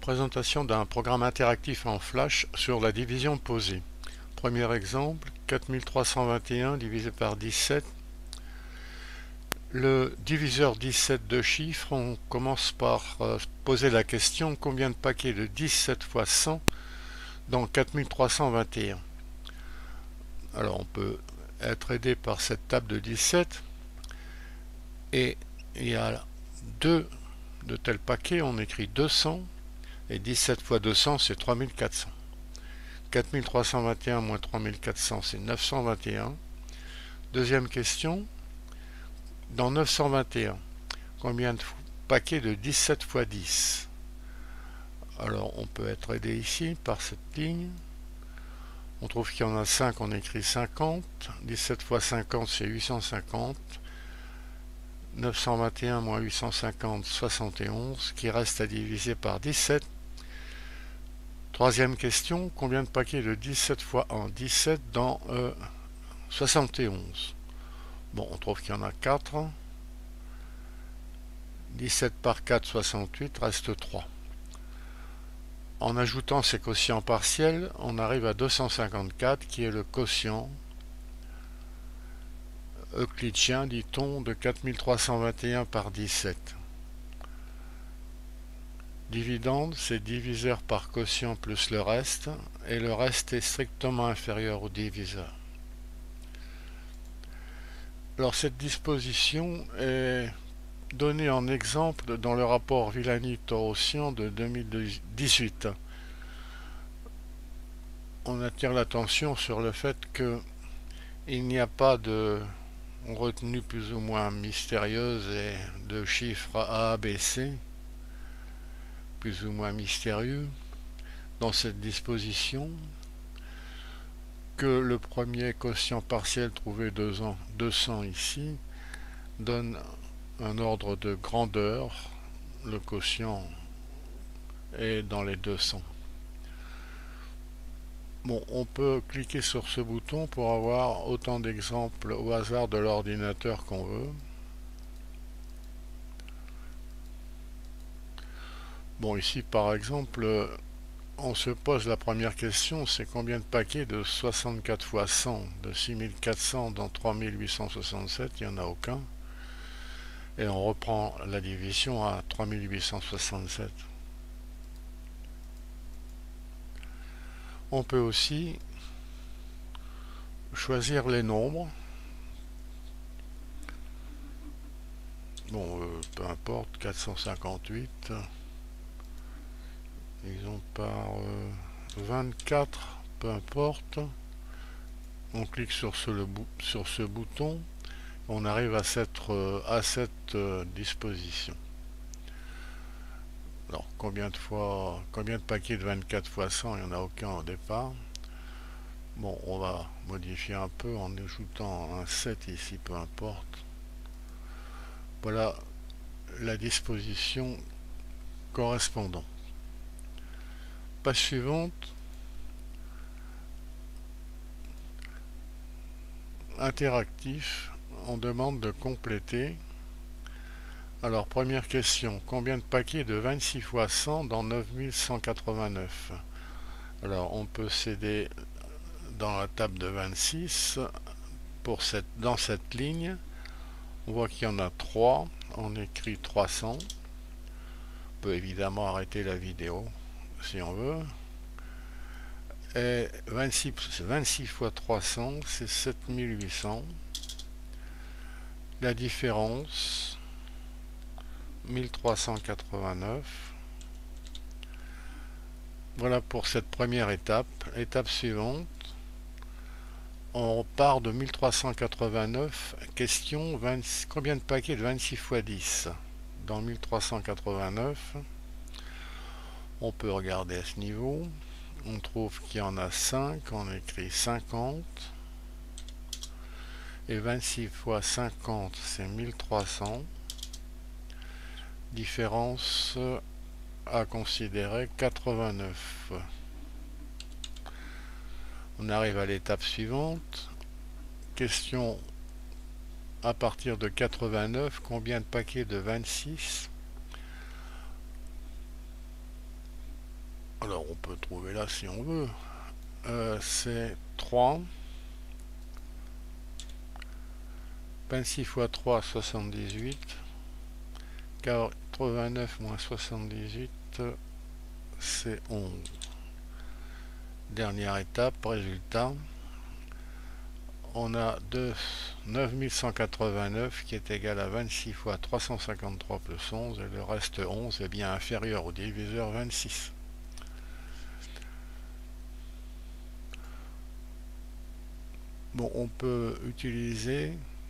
Présentation d'un programme interactif en Flash sur la division posée. Premier exemple, 4321 divisé par 17. Le diviseur 17 de chiffres, on commence par poser la question combien de paquets de 17 fois 100 dans 4321. Alors on peut être aidé par cette table de 17 et il y a deux de tels paquets, on écrit 200 et 17 fois 200 c'est 3400. 4321 moins 3400 c'est 921. Deuxième question, dans 921, combien de paquets de 17 fois 10? Alors on peut être aidé ici par cette ligne. On trouve qu'il y en a 5, on écrit 50. 17 fois 50 c'est 850. 921 moins 850, 71, qui reste à diviser par 17. Troisième question, combien de paquets de 17 fois 1? 17 dans 71. Bon, on trouve qu'il y en a 4. 17 par 4, 68, reste 3. En ajoutant ces quotients partiels, on arrive à 254, qui est le quotient euclidien, dit-on, de 4321 par 17. Dividende, c'est diviseur par quotient plus le reste, et le reste est strictement inférieur au diviseur. Alors cette disposition est donnée en exemple dans le rapport Villani-Torossian de 2018. On attire l'attention sur le fait qu'il n'y a pas de retenue plus ou moins mystérieuse et de chiffres A, B, C, plus ou moins mystérieux dans cette disposition, que le premier quotient partiel trouvé 200 ici donne un ordre de grandeur, le quotient est dans les 200. Bon, on peut cliquer sur ce bouton pour avoir autant d'exemples au hasard de l'ordinateur qu'on veut. Bon, ici par exemple, on se pose la première question, c'est combien de paquets de 64 fois 100 de 6400 dans 3867, il n'y en a aucun. Et on reprend la division à 3867. On peut aussi choisir les nombres. Bon, peu importe, 458. Disons par 24, peu importe. On clique sur ce bouton. On arrive à cette disposition. Alors, combien de paquets de 24 fois 100? Il n'y en a aucun au départ. Bon, on va modifier un peu en ajoutant un 7 ici, peu importe. Voilà la disposition correspondante. Page suivante. Interactif. On demande de compléter. Alors, première question. Combien de paquets de 26 fois 100 dans 9189? Alors, on peut céder dans la table de 26 dans cette ligne. On voit qu'il y en a 3. On écrit 300. On peut évidemment arrêter la vidéo si on veut. Et 26 fois 300, c'est 7800. La différence, 1389. Voilà pour cette première étape. Étape suivante, on part de 1389. Question, combien de paquets de 26 fois 10? Dans 1389, on peut regarder à ce niveau. On trouve qu'il y en a 5, on écrit 50. Et 26 fois 50, c'est 1300. Différence à considérer 89. On arrive à l'étape suivante. Question à partir de 89, combien de paquets de 26? Alors on peut trouver là si on veut. C'est 3. 26 fois 3, 78. 89 moins 78, c'est 11. Dernière étape, résultat. On a 9189 qui est égal à 26 fois 353 plus 11, et le reste 11 est bien inférieur au diviseur 26. Bon, on peut utiliser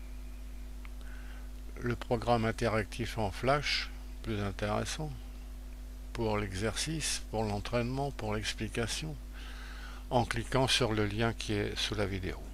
le programme interactif en Flash, plus intéressant, pour l'exercice, pour l'entraînement, pour l'explication, en cliquant sur le lien qui est sous la vidéo.